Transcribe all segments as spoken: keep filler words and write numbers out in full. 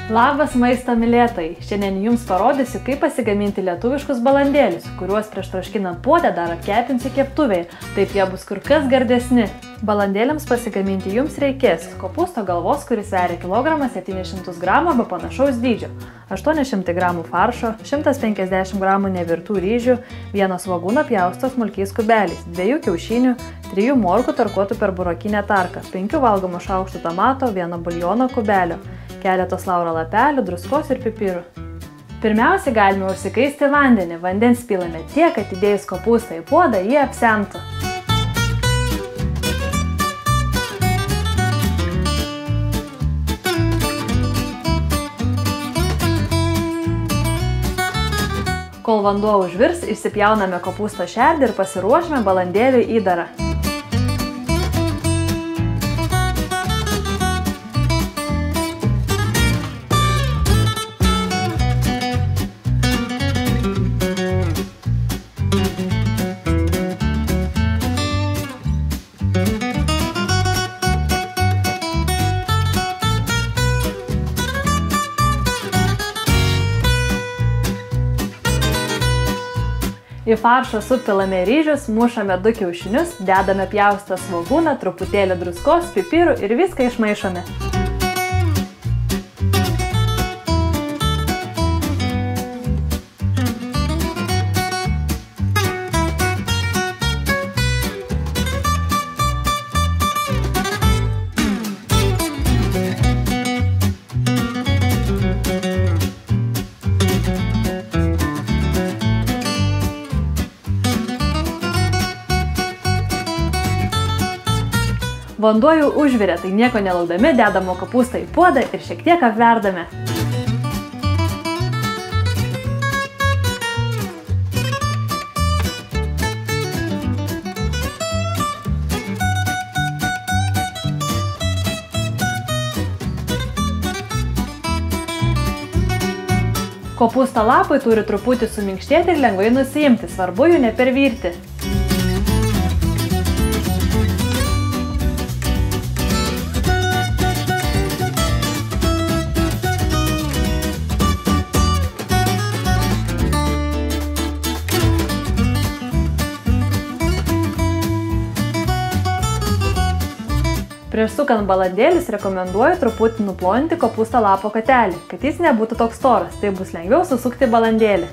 Labas maisto mylėtojai! Šiandien jums parodysiu, kaip pasigaminti lietuviškus balandėlius, kuriuos prieš troškinant puodę dar apkepinsiu keptuvėje, taip jie bus kur kas gardesni. Balandėliams pasigaminti jums reikės kopūsto galvos, kuris sveria kilogramą septynis šimtus gramų arba panašaus dydžio, aštuoni šimtai gramų faršo, šimtas penkiasdešimt gramų nevirtų ryžių, vieno svogūno pjaustytos smulkiais kubeliais, dviejų kiaušinių, trijų morkų tarkuotų per burokinę tarką, penkių valgomų šaukštų tomato, vieno buljono kubelio, keletos lauro lapelių, druskos ir pipirų. Pirmiausia, galime užsikaisti vandenį. Vandens pilame tiek, kad įdėjus kopūstą į puodą jį apsemtų. Kol vanduo užvirs, išsipjauname kopūsto šerdį ir pasiruošime balandėlių įdarą. Į faršą supilame ryžius, mušame du kiaušinius, dedame pjaustą svogūną, truputėlį druskos, pipirų ir viską išmaišome. Vanduo jau užvirė, tai nieko nelaukdami dedame kopūstą į puodą ir šiek tiek apverdame. Kopūsto lapai turi truputį suminkštėti ir lengvai nusiimti, svarbu jų nepervirti. Prieš sukant balandėlius rekomenduoju truputį nuplonti kopūsto lapo katelį, kad jis nebūtų toks storas, tai bus lengviau susukti balandėlį.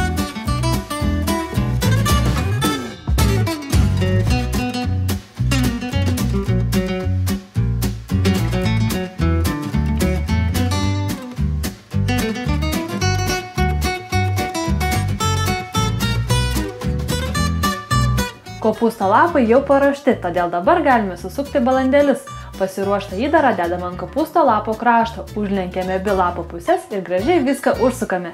Kopūsto lapai jau paruošti, todėl dabar galime susukti balandėlius. Pasiruoštą įdarą dedame ant kopūsto lapo krašto, užlenkiame abi lapo pusės ir gražiai viską užsukame.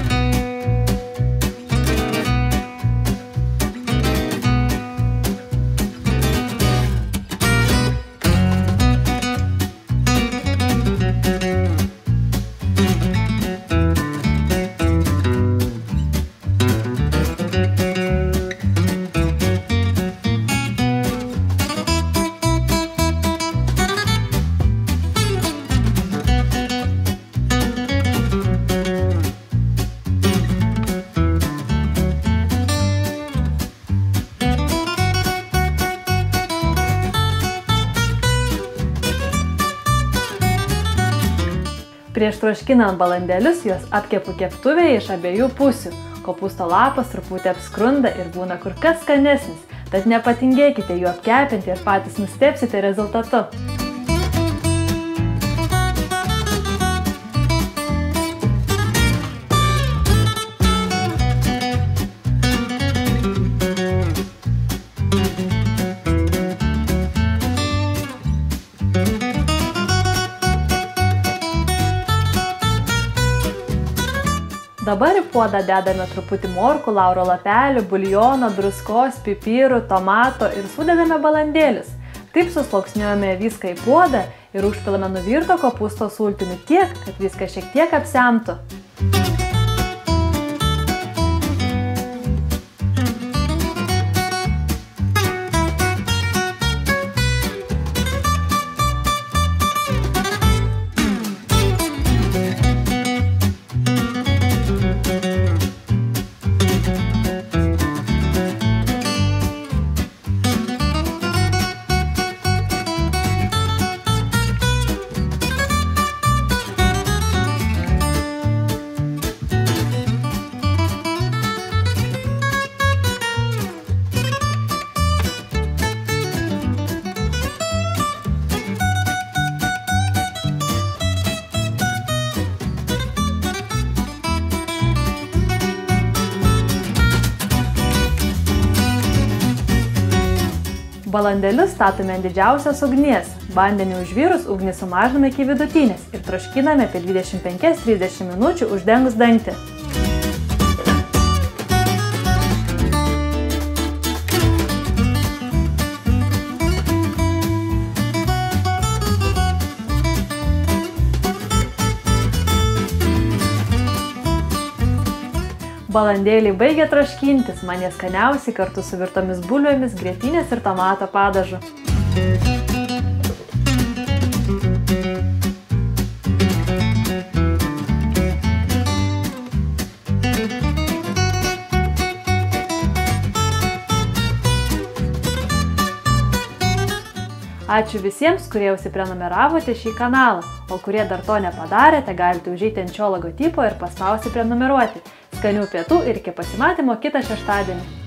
Prieš troškinant balandėlius juos apkepu keptuvėje iš abiejų pusių. Kopūsto lapas truputį apskrunda ir būna kur kas skanesnis, tad nepatingėkite jų apkepinti ir patys nustebsite rezultatu. Dabar į puodą dedame truputį morkų, lauro lapelių, buljono, druskos, pipirų, tomato ir sudedame balandėlius. Taip susluoksniuojame viską į puodą ir užpilame nuvirto kopūsto sultinių tiek, kad viską šiek tiek apsemtų. Balandėlius statome ant didžiausios ugnies. Vandenį užvirus ugnį sumažiname iki vidutinės ir troškiname apie dvidešimt penkias trisdešimt minučių uždengus dangtį. Balandėliai baigia troškintis, man jie skaniausiai kartu su virtomis bulvėmis, grietinės ir tomato padažu. Ačiū visiems, kurie užsiprenumeravote šį kanalą, o kurie dar to nepadarėte, galite užeiti ant šio logotipo ir paspausti prenumeruoti. Skanių pietų ir iki pasimatymo kitą šeštadienį.